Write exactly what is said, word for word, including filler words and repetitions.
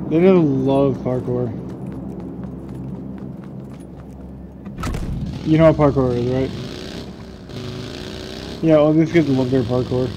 They just love parkour. You know what parkour is, right? Yeah, all these kids love their parkour.